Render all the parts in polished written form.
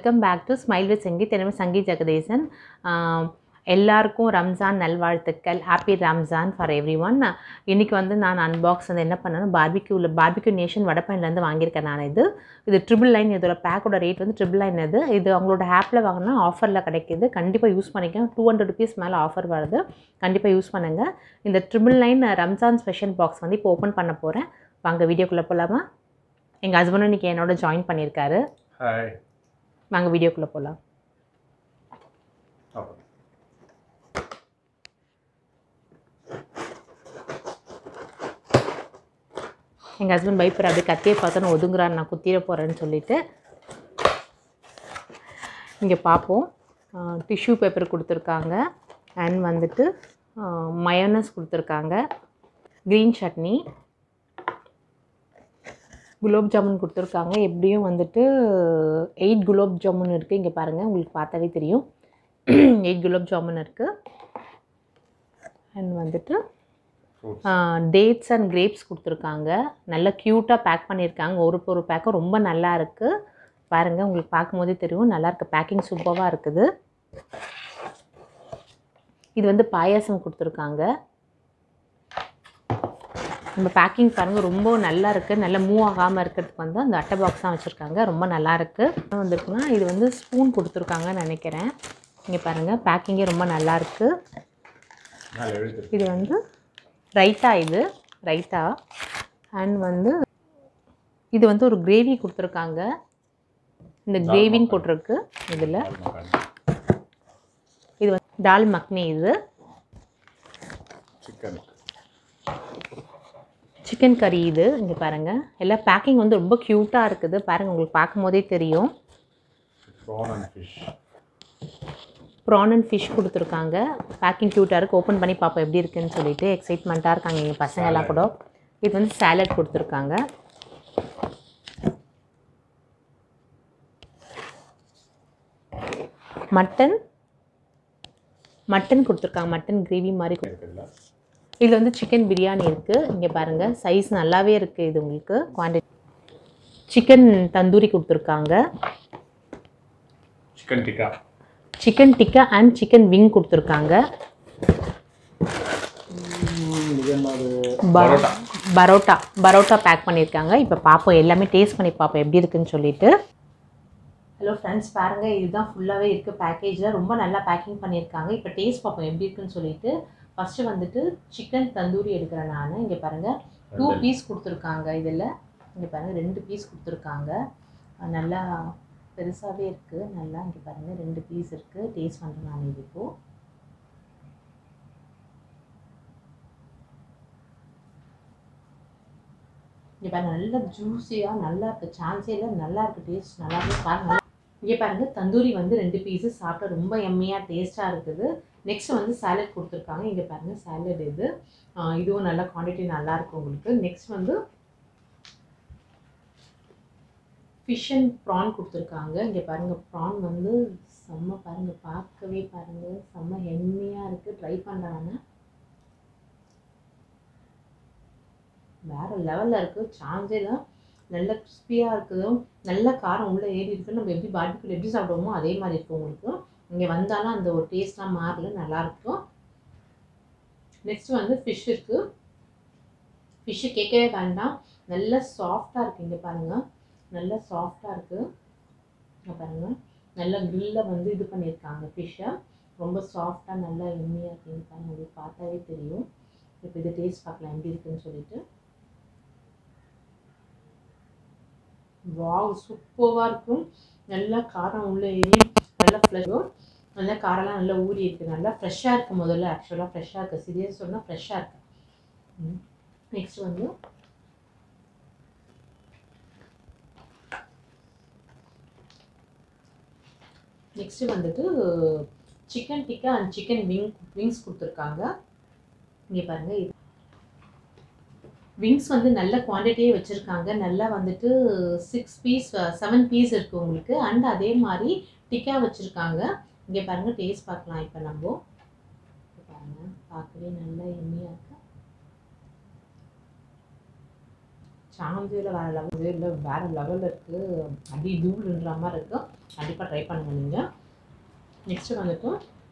Welcome back to smile with Sangeeth. எனவே சங்கீத் ஜெகதீசன். எல்லாருக்கும் ரம்ஜான் நல்வாழ்த்துக்கள். Happy Ramzan for everyone. இன்றைக்கி வந்து நான் அன்பாக்ஸ் வந்து என்ன பண்ணேன்னா பார்பிக்யூ நேஷன் வடப்பயன்லேருந்து வாங்கியிருக்கேன். நான் இது 999. இதோட பேக்கோட ரேட் வந்து 999. இது அவங்களோட ஆப்பில் வாங்கினா ஆஃபரில் கிடைக்கிது. கண்டிப்பாக யூஸ் பண்ணிக்கேன். 200 rupees மேலே ஆஃபர் வருது. கண்டிப்பாக யூஸ் பண்ணுங்கள். இந்த 999 ரம்ஜான் ஸ்பெஷல் பாக்ஸ் வந்து இப்போ ஓப்பன் பண்ண போகிறேன். வாங்க வீடியோக்குள்ளே போகலாமா? எங்கள் ஹஸ்பண்டும் இன்றைக்கி என்னோட ஜாயின் பண்ணியிருக்காரு. ஹாய், வாங்க வீடியோக்குள்ளே போகலாம். எங்கள் ஹஸ்பண்ட் பயப்படுற அப்படியே கத்தியை பார்த்தோன்னு ஒதுங்குறாரு, நான் குத்திர போகிறேன்னு சொல்லிட்டு. இங்கே பார்ப்போம். டிஷ்யூ பேப்பர் கொடுத்துருக்காங்க. அண்ட் வந்துட்டு மயோனஸ் கொடுத்துருக்காங்க. க்ரீன் சட்னி, குலோப் ஜாமுன் கொடுத்துருக்காங்க. எப்படியும் வந்துட்டு 8 குலோப் ஜாமுன் இருக்குது. இங்கே பாருங்கள், உங்களுக்கு பார்த்தாவே தெரியும். 8 குலோப் ஜாமுன் இருக்குது. அண்ட் வந்துட்டு டேட்ஸ் அண்ட் கிரேப்ஸ் கொடுத்துருக்காங்க. நல்லா க்யூட்டாக பேக் பண்ணியிருக்காங்க. ஒரு பேக்கும் ரொம்ப நல்லா இருக்குது. பாருங்கள், உங்களுக்கு பார்க்கும்போதே தெரியும், நல்லாயிருக்கு. பேக்கிங் சூப்பராக இருக்குது. இது வந்து பாயாசம் கொடுத்துருக்காங்க. நம்ம பேக்கிங் பாருங்கள், ரொம்ப நல்லா இருக்குது. நல்லா மூவ் ஆகாமல் இருக்கிறதுக்கு வந்து அந்த அட்டை பாக்ஸ் தான் வச்சுருக்காங்க. ரொம்ப நல்லாயிருக்கு. வந்துருக்குன்னா இது வந்து ஸ்பூன் கொடுத்துருக்காங்கன்னு நினைக்கிறேன். இங்கே பாருங்கள், பேக்கிங்கே ரொம்ப நல்லாயிருக்கு. இது வந்து ரைத்தா, இது ரைத்தா. அண்ட் வந்து இது வந்து ஒரு கிரேவி கொடுத்துருக்காங்க. இந்த கிரேவின்னு போட்டிருக்கு இதில். இது வந்து டால் மக்னி. இது சிக்கன் கறி. இது இங்கே பாருங்கள், எல்லா பேக்கிங் வந்து ரொம்ப க்யூட்டாக இருக்குது. பாருங்கள், உங்களுக்கு பார்க்கும் போதே தெரியும். ப்ரான் அண்ட் ஃபிஷ் கொடுத்துருக்காங்க. பேக்கிங் க்யூட்டாக இருக்குது. ஓப்பன் பண்ணி பார்ப்போம் எப்படி இருக்குதுன்னு சொல்லிட்டு எக்ஸைட்மெண்ட்டாக இருக்காங்க எங்கள் பசங்க எல்லாம் கூட. இது வந்து சாலட் கொடுத்துருக்காங்க. மட்டன் கொடுத்துருக்காங்க. மட்டன் கிரேவி மாதிரி. இதில் வந்து சிக்கன் பிரியாணி இருக்குது. இங்கே பாருங்கள், சைஸ் நல்லாவே இருக்குது. இது உங்களுக்கு குவான்டிட்டி. சிக்கன் தந்தூரி கொடுத்துருக்காங்க. Chicken tikka and chicken wing கொடுத்துருக்காங்க. பரோட்டா பேக் பண்ணியிருக்காங்க. இப்போ பார்ப்போம், எல்லாமே டேஸ்ட் பண்ணி பார்ப்போம் எப்படி இருக்குன்னு சொல்லிட்டு. ஹலோ ஃப்ரெண்ட்ஸ், பாருங்கள், இதுதான் ஃபுல்லாகவே இருக்குது பேக்கேஜில். ரொம்ப நல்லா பேக்கிங் பண்ணியிருக்காங்க. இப்போ டேஸ்ட் பார்ப்போம் எப்படி இருக்குன்னு சொல்லிட்டு. ஃபஸ்ட்டு வந்துட்டு சிக்கன் தந்தூரி எடுக்கிறேன் நான். இங்கே பாருங்கள், 2 பீஸ் கொடுத்துருக்காங்க. இதில் இங்கே பாருங்கள், 2 பீஸ் கொடுத்துருக்காங்க. நல்லா பெருசாகவே இருக்குது. நல்லா இங்கே பாருங்கள், 2 பீஸ் இருக்குது. டேஸ்ட் பண்ணுறேன் நான் இது இப்போது. இங்கே பாருங்கள், நல்லா ஜூஸியாக நல்லா இருக்குது. சான்ஸே இல்லை, நல்லா இருக்குது. டேஸ்ட் நல்லா இருக்குது. பாருங்கள், இங்கே பாருங்கள், தந்தூரி வந்து 2 பீஸு சாப்பிட்டா ரொம்ப எம்மியாக டேஸ்ட்டாக இருக்குது. நெக்ஸ்ட் வந்து சாலட் கொடுத்துருக்காங்க. இங்கே பாருங்கள், சாலட் இது. இதுவும் நல்ல குவான்டிட்டி நல்லாயிருக்கு உங்களுக்கு. நெக்ஸ்ட் வந்து ஃபிஷ் அண்ட் ப்ரான் கொடுத்துருக்காங்க. இங்கே பாருங்கள், ப்ரான் வந்து செம்ம, பாருங்கள், பார்க்கவே பாருங்கள் செம்ம எம்மியாக இருக்குது. ட்ரை பண்ணுறாங்க, வேறு லெவலில் இருக்குது. சான்ஸே தான். நல்ல கிறிஸ்பியாக இருக்குது. நல்ல காரம் உள்ளே ஏறி இருக்குது. நம்ம எப்படி பார்பிக்யூ எப்படி சாப்பிடுவோமோ அதே மாதிரி இருக்குது உங்களுக்கு. இங்கே வந்தாலும் அந்த ஒரு டேஸ்ட்லாம் மாறல, நல்லாயிருக்கும். நெக்ஸ்ட் வந்து ஃபிஷ் இருக்குது. ஃபிஷ்ஷு கேட்கவே வேண்டாம், நல்லா சாஃப்டாக இருக்குது. இங்கே பாருங்கள், நல்லா சாஃப்டாக இருக்குது. இங்கே பாருங்கள், நல்லா க்ரில்லில் வந்து இது பண்ணியிருக்காங்க ஃபிஷ்ஷை. ரொம்ப சாஃப்டாக நல்லா எம்மியாக இருக்குது. பாருங்கள், உங்களுக்கு பார்த்தாவே தெரியும். இப்போ இது டேஸ்ட் பார்க்கலாம் எப்படி இருக்குதுன்னு சொல்லிட்டு. வாவ், சூப்பராக இருக்கும். நல்லா காரம் உள்ளே ஏறி நல்லா ஃப்ளஷும், நல்லா காரெல்லாம் நல்லா ஊறி இருக்குது. நல்லா ஃப்ரெஷ்ஷாக இருக்குது. முதல்ல ஆக்சுவலாக ஃப்ரெஷ்ஷாக இருக்குது. சீரியஸ் சொன்னால் ஃப்ரெஷ்ஷாக இருக்குது. நெக்ஸ்ட் வந்து வந்துட்டு chicken tikka and chicken wings கொடுத்துருக்காங்க. இங்கே பாருங்கள், இது விங்ஸ் வந்து நல்ல குவான்டிட்டியே வச்சுருக்காங்க. நல்லா வந்துட்டு 7 பீஸ் இருக்குது உங்களுக்கு. அண்ட் அதே மாதிரி டிக்கா வச்சுருக்காங்க. இங்கே பாருங்கள், டேஸ்ட் பார்க்கலாம். இப்போ நம்ம பாருங்கள், பார்க்கவே நல்லா எம்மியாக இருக்குது. சாந்தியில் வேறு லெவலில் இருக்குது. அடி தூள்ன்ற மாதிரி இருக்குது. கண்டிப்பாக ட்ரை பண்ணுங்கள் நீங்கள். நெக்ஸ்ட்டு வந்துட்டு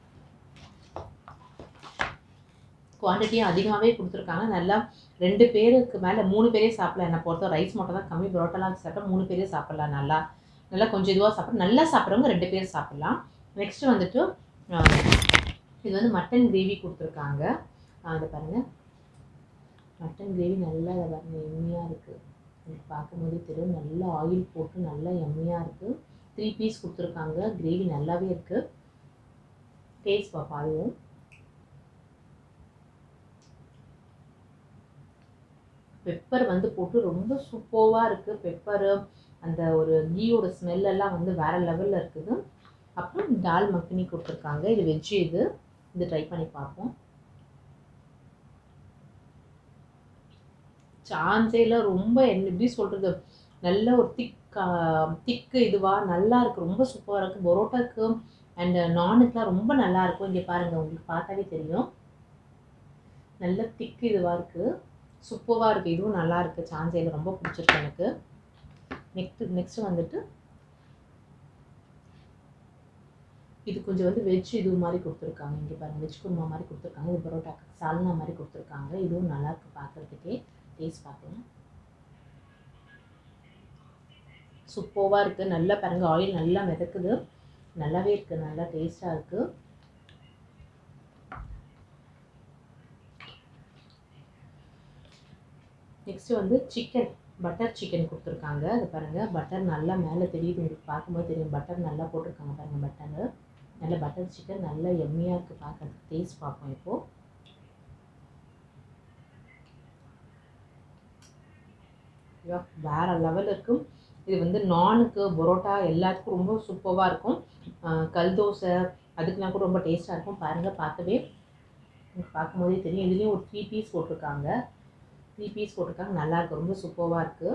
குவான்டிட்டியும் அதிகமாகவே கொடுத்துருக்காங்க. நல்லா 2 பேருக்கு மேலே 3 பேரே சாப்பிடலாம். என்னை பொறுத்த ரைஸ் மட்டும் தான் கம்மி. பரோட்டாலாம் சாப்பிட்டா 3 பேரே சாப்பிட்லாம். நல்லா கொஞ்சம் இதுவாக சாப்பிட்லாம். நல்லா சாப்பிட்றவங்க 2 பேர் சாப்பிட்லாம். நெக்ஸ்ட்டு வந்துட்டு இது வந்து மட்டன் கிரேவி கொடுத்துருக்காங்க. அதை பாருங்கள், மட்டன் கிரேவி நல்லா பாருங்கள் எம்மியாக இருக்குது. எனக்கு பார்க்கும்போதே தெரியும். நல்லா ஆயில் போட்டு நல்லா எம்மியாக இருக்குது. 3 பீஸ் கொடுத்துருக்காங்க. கிரேவி நல்லாவே இருக்குது. டேஸ்ட் பார்ப்போம். அதுவும் பெப்பர் வந்து போட்டு ரொம்ப சூப்பராக இருக்குது. பெப்பரு அந்த ஒரு கீயோட ஸ்மெல்லெல்லாம் வந்து வேறு லெவலில் இருக்குது. அப்புறம் தால் மக்னி கொடுத்துருக்காங்க. இது வெஜ்ஜு. இது ட்ரை பண்ணி பார்ப்போம். சான்ஸேல ரொம்ப எப்படி சொல்கிறது, நல்ல ஒரு திக்கு இதுவாக நல்லா இருக்குது. ரொம்ப சூப்பராக இருக்குது. பரோட்டாக்கு அண்ட் நானுக்குலாம் ரொம்ப நல்லாயிருக்கும். இங்கே பாருங்கள், உங்களுக்கு பார்த்தாவே தெரியும். நல்ல திக்கு இதுவாக இருக்குது. சூப்பராக இருக்குது. இதுவும் நல்லா இருக்குது. சான்ஸேல ரொம்ப பிடிச்சிருக்கு எனக்கு. நெக்ஸ்ட்டு வந்துட்டு இது கொஞ்சம் வந்து வெஜ் இது மாதிரி கொடுத்துருக்காங்க. இங்கே பாருங்கள், வெஜ் குருமா மாதிரி கொடுத்துருக்காங்க. இது பரோட்டாக்கு சால்னா மாதிரி கொடுத்துருக்காங்க. இதுவும் நல்லாயிருக்கு பார்க்குறதுக்கே. டேஸ்ட் பார்க்கலாம். சூப்பராக இருக்குது. நல்லா பாருங்கள், ஆயில் நல்லா மிதக்குது. நல்லாவே இருக்குது. நல்லா டேஸ்ட்டாக இருக்குது. நெக்ஸ்ட்டு வந்து சிக்கன், பட்டர் சிக்கன் கொடுத்துருக்காங்க. அது பாருங்கள், பட்டர் நல்லா மேலே தெரியுது. உங்களுக்கு பார்க்கும்போது தெரியும். பட்டர் நல்லா போட்டிருக்காங்க பாருங்கள். பட்டர் நல்ல பட்டர் சிக்கன் நல்லா எம்மியாக இருக்குது பார்க்குறதுக்கு. டேஸ்ட் பார்ப்போம் இப்போது. வேறு லெவல் இருக்கும். இது வந்து நானுக்கு, பரோட்டா எல்லாத்துக்கும் ரொம்ப சூப்பராக இருக்கும். கல் தோசை அதுக்கெலாம் கூட ரொம்ப டேஸ்ட்டாக இருக்கும். பாருங்கள், உங்களுக்கு பார்க்கும்போதே தெரியும். இதுலேயும் ஒரு 3 பீஸ் போட்டிருக்காங்க. 3 பீஸ் போட்டிருக்காங்க. நல்லாயிருக்கு. ரொம்ப சூப்பராக இருக்குது.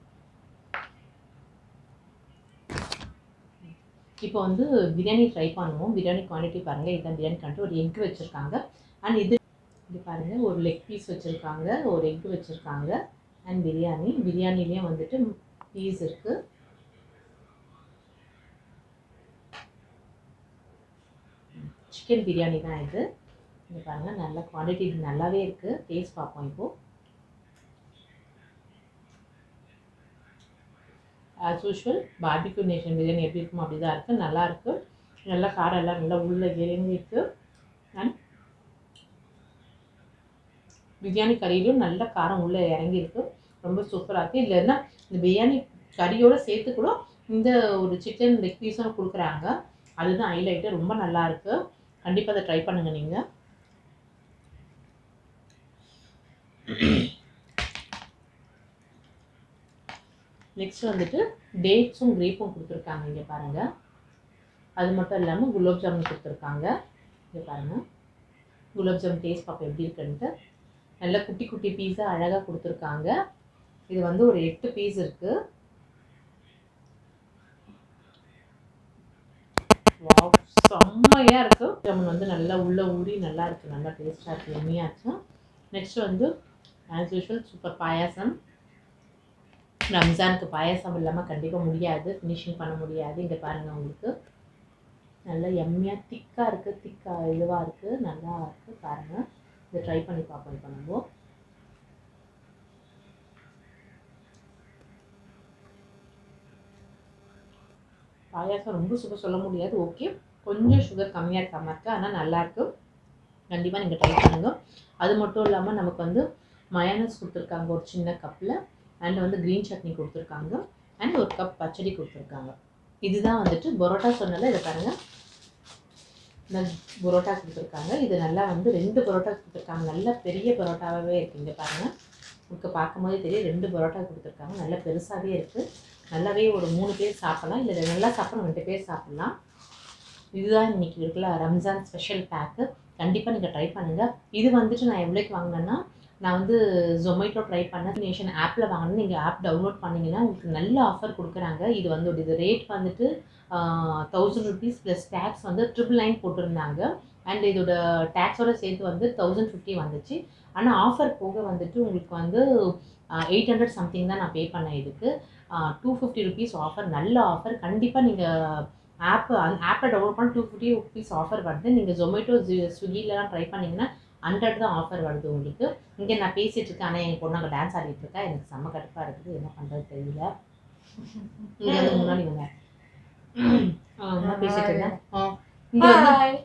இப்போ வந்து பிரியாணி ட்ரை பண்ணுவோம். பிரியாணி குவான்டிட்டி பாருங்கள். இதுதான் பிரியாணி குவான்டிட்டி. ஒரு எக் வச்சுருக்காங்க. அண்ட் இது பாருங்கள், ஒரு லெக் பீஸ் வச்சுருக்காங்க, ஒரு எக் வச்சுருக்காங்க. அண்ட் பிரியாணிலேயும் வந்துட்டு பீஸ் இருக்குது. சிக்கன் பிரியாணி தான் இது. இங்கே பாருங்கள், நல்ல குவான்டிட்டி நல்லாவே இருக்குது. டேஸ்ட் பார்ப்போம் இப்போது. As usual Barbeque Nation biryani எப்படி இருக்குமோ அப்படி தான் இருக்குது. நல்லாயிருக்கு. நல்லா காரம் எல்லாம் நல்லா உள்ளே இறங்கிருக்கு. அண்ட் பிரியாணி கறியிலும் நல்ல காரம் உள்ளே இறங்கியிருக்கு. ரொம்ப சூப்பராக இருக்குது. இதில் என்ன, இந்த பிரியாணி கறியோடு சேர்த்து கூட இந்த ஒரு சிக்கன் லெக் பீஸும் கொடுக்குறாங்க. அதுதான் ஹைலைட்டு. ரொம்ப நல்லாயிருக்கு. கண்டிப்பாக அதை ட்ரை பண்ணுங்கள் நீங்கள். நெக்ஸ்ட் வந்துட்டு டேட்ஸும் கிரேப்பும் கொடுத்துருக்காங்க. இங்கே பாருங்கள். அது மட்டும் இல்லாமல் குலோப் ஜாமுன் கொடுத்துருக்காங்க. இங்கே பாருங்கள், குலோப் ஜாமுன் டேஸ்ட் பார்ப்போம் எப்படி இருக்குன்ட்டு. நல்ல குட்டி குட்டி பீஸாக அழகாக கொடுத்துருக்காங்க. இது வந்து ஒரு 8 பீஸ் இருக்குது. செம்மையாக இருக்குது. ஜாமுன் வந்து நல்லா உள்ளே ஊறி நல்லா இருக்குது. நல்லா டேஸ்ட்டாக இருக்குது. எம்மியாச்சு. நெக்ஸ்ட் வந்து ஆஸ் யூஷுவல் சூப்பர் பாயாசம். ரம்ஜானுக்கு பாயாசம் இல்லாமல் கண்டிப்பாக முடியாது, ஃபினிஷிங் பண்ண முடியாது. இங்கே பாருங்கள், உங்களுக்கு நல்லா எம்மியாக திக்காக இருக்குது. இதுவாக இருக்குது. நல்லா இருக்குது. பாருங்கள், இதை ட்ரை பண்ணி பார்ப்போம். இப்போ நம்ம பாயாசம் ரொம்ப சுகர் சொல்ல முடியாது. ஓகே, கொஞ்சம் சுகர் கம்மியாக இருக்காமல் இருக்குது. ஆனால் நல்லாயிருக்கு. கண்டிப்பாக நீங்கள் ட்ரை பண்ணுங்கள். அது மட்டும் இல்லாமல் நமக்கு வந்து மயோனஸ் கொடுத்துருக்காங்க ஒரு சின்ன கப்பில். அண்ட் வந்து க்ரீன் சட்னி கொடுத்துருக்காங்க. அண்ட் ஒரு கப் பச்சடி கொடுத்துருக்காங்க. இதுதான் வந்துட்டு பரோட்டா சொன்னல. இதை பாருங்கள், இந்த பரோட்டா கொடுத்துருக்காங்க. இது நல்லா வந்து 2 பரோட்டா கொடுத்துருக்காங்க. நல்ல பெரிய பரோட்டாவே இருக்குது. இங்கே பாருங்கள், உங்களுக்கு பார்க்கும்போதே தெரியும். 2 பரோட்டா கொடுத்துருக்காங்க. நல்லா பெருசாகவே இருக்குது. நல்லாவே ஒரு 3 பேர் சாப்பிட்லாம். இல்லை நல்லா சாப்பிட்றோம் 2 பேர் சாப்பிட்லாம். இதுதான் இன்றைக்கி இருக்குல்ல ரம்ஜான் ஸ்பெஷல் பேக்கு. கண்டிப்பாக நீங்கள் ட்ரை பண்ணுங்கள். இது வந்துட்டு நான் எவ்வளோக்கு வாங்கினேன்னா, நான் வந்து ஜொமேட்டோ ட்ரை பண்ணேன். நேஷன் ஆப்பில் வாங்கினேன். நீங்கள் ஆப் டவுன்லோட் பண்ணிங்கன்னா உங்களுக்கு நல்ல ஆஃபர் கொடுக்குறாங்க. இது வந்து இது ரேட் வந்துட்டு 1000 rupees ப்ளஸ் டேக்ஸ் வந்து 999 போட்டிருந்தாங்க. அண்ட் இதோட டேக்ஸோட சேர்த்து வந்து 1050 வந்துச்சு. ஆனால் ஆஃபர் போக வந்துட்டு உங்களுக்கு வந்து 800 சம்திங் தான் நான் பே பண்ணேன் இதுக்கு. 250 ருபீஸ் ஆஃபர், நல்ல ஆஃபர். கண்டிப்பாக நீங்கள் ஆப்பை டவுன்லோட் பண்ணி 250 ருபீஸ் ஆஃபர் வருது. நீங்கள் ஜொமேட்டோ ஸ்விக்கிலலாம் ட்ரை பண்ணிங்கன்னா 100 தான் ஆஃபர் வருது உங்களுக்கு. இங்கே நான் பேசிகிட்டு இருக்கேன், ஆனால் என் பொண்ணு அங்கே டான்ஸ் ஆடிட்டு இருக்கா. எனக்கு செம்ம கடுப்பாக இருக்குது, என்ன பண்ணுறது தெரியல. இங்கே வந்து முன்னாடி வந்தேன் பேசிட்டு இருந்தேன். இங்கே வந்து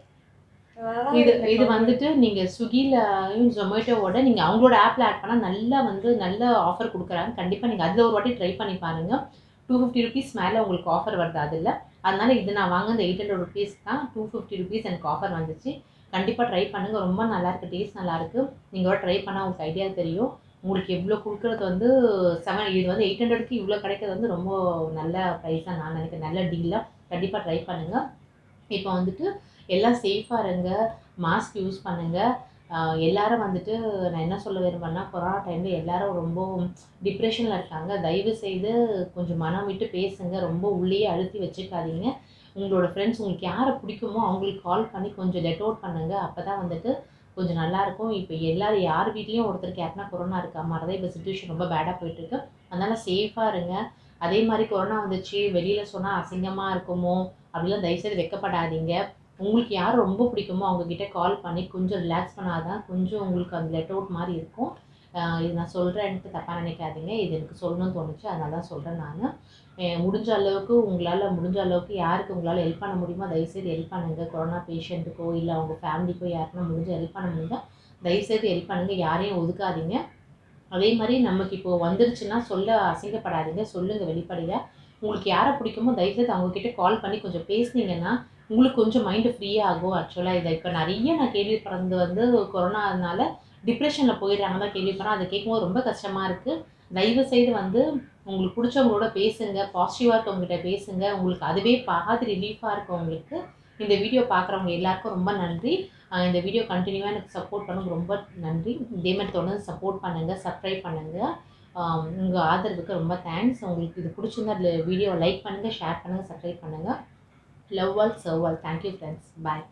இது வந்துட்டு நீங்கள் ஸ்விக்கிலையும் ஜொமேட்டோவோட நீங்கள் அவங்களோட ஆப்பில் ஆட் பண்ணால் நல்ல ஆஃபர் கொடுக்குறாங்க. கண்டிப்பாக நீங்கள் அதில் ஒரு வாட்டி ட்ரை பண்ணி பாருங்கள். 250 ருபீஸ் மேலே உங்களுக்கு ஆஃபர் வருது அதில். அதனால் இது நான் வாங்க இந்த 800 ருபீஸ் தான் 250 ருபீஸ் எனக்கு ஆஃபர் வந்துச்சு. கண்டிப்பாக ட்ரை பண்ணுங்கள், ரொம்ப நல்லாயிருக்கு, டேஸ்ட் நல்லாயிருக்கு. நீங்கள் ட்ரை பண்ணால் உங்களுக்கு ஐடியா தெரியும். உங்களுக்கு எவ்வளோ கொடுக்குறது வந்து இது வந்து 800க்கு இவ்வளோ கிடைக்கிறது வந்து ரொம்ப நல்ல ப்ரைஸ் தான் நான் நினைக்கிறேன், நல்ல டீலாக. கண்டிப்பாக ட்ரை பண்ணுங்கள். இப்போ வந்துட்டு எல்லாம் சேஃபாக இருங்க, மாஸ்க் யூஸ் பண்ணுங்கள். எல்லாரும் வந்துட்டு நான் என்ன சொல்ல விரும்புகிறேன்னா, கொரோனா டைமில் எல்லாரும் ரொம்ப டிப்ரெஷனில் இருக்காங்க. தயவு செய்து கொஞ்சம் மனம் விட்டு பேசுங்க, ரொம்ப உள்ளேயே அழுத்தி வச்சுக்காதீங்க. உங்களோட ஃப்ரெண்ட்ஸ் உங்களுக்கு யாரை பிடிக்குமோ அவங்களுக்கு கால் பண்ணி கொஞ்சம் லெட் அவுட் பண்ணுங்கள். அப்போ தான் வந்துட்டு கொஞ்சம் நல்லாயிருக்கும். இப்போ எல்லோரும் யார் வீட்லேயும் ஒருத்தருக்கு யாருன்னா கொரோனா இருக்கா மாதிரி தான் இப்போ சிச்சுவேஷன் ரொம்ப பேடாக போயிட்டுருக்கு. அதனால் சேஃபாக இருங்க. அதே மாதிரி கொரோனா வந்துச்சு வெளியில் சொன்னால் அசிங்கமாக இருக்குமோ அப்படிலாம் தயவுசெய்து வெக்கப்படாதீங்க. உங்களுக்கு யார் ரொம்ப பிடிக்குமோ அவங்கக்கிட்ட கால் பண்ணி கொஞ்சம் ரிலாக்ஸ் பண்ணாதான் கொஞ்சம் உங்களுக்கு அந்த லெட் அவுட் மாதிரி இருக்கும். இது நான் சொல்கிறேன்ட்டு தப்பாக நினைக்காதீங்க, இது எனக்கு சொல்லணும்னு தோணுச்சு, அதனால தான் சொல்கிறேன். நான் முடிஞ்ச அளவுக்கு யாருக்கு உங்களால் ஹெல்ப் பண்ண முடியுமோ தயவுசெய்து ஹெல்ப் பண்ணுங்கள். கொரோனா பேஷண்ட்டுக்கோ இல்லை அவங்க ஃபேமிலிக்கோ யாருன்னா முடிஞ்ச ஹெல்ப் பண்ண முடியுங்க, தயவுசெய்து ஹெல்ப் பண்ணுங்கள். யாரையும் ஒதுக்காதீங்க. அதே மாதிரி நமக்கு இப்போது வந்துருச்சுன்னா சொல்ல அசிங்கப்படாதீங்க, சொல்லுங்கள் வெளிப்படையாக. உங்களுக்கு யாரை பிடிக்குமோ தயவுசெய்து அவங்கக்கிட்ட கால் பண்ணி கொஞ்சம் பேசுனீங்கன்னா உங்களுக்கு கொஞ்சம் மைண்டு ஃப்ரீயாக ஆகும். ஆக்சுவலாக இதை இப்போ நிறைய நான் கேள்விப்படுறது வந்து கொரோனானால டிப்ரெஷனில் போயிடுறாங்க தான் கேள்விப்படுறேன். அதை கேட்கும்போது ரொம்ப கஷ்டமாக இருக்குது. தயவுசெய்து வந்து உங்களுக்கு பிடிச்சவங்களோட பேசுங்க, பாசிட்டிவாக இருக்கவங்ககிட்ட பேசுங்க. உங்களுக்கு அதுவே பாதி ரிலீஃபாக இருக்கும் உங்களுக்கு. இந்த வீடியோ பார்க்குறவங்க எல்லாருக்கும் ரொம்ப நன்றி. இந்த வீடியோ கண்டினியூவாக எனக்கு சப்போர்ட் பண்ணுங்க, ரொம்ப நன்றி. இதே மாதிரி தொடர்ந்து சப்போர்ட் பண்ணுங்கள், சப்ஸ்கிரைப் பண்ணுங்கள். உங்கள் ஆதரவுக்கு ரொம்ப தேங்க்ஸ். உங்களுக்கு இது பிடிச்சிருந்தா அதில் வீடியோவை லைக் பண்ணுங்கள், ஷேர் பண்ணுங்கள், சப்ஸ்கிரைப் பண்ணுங்கள். Love all, serve all. Thank you friends. Bye.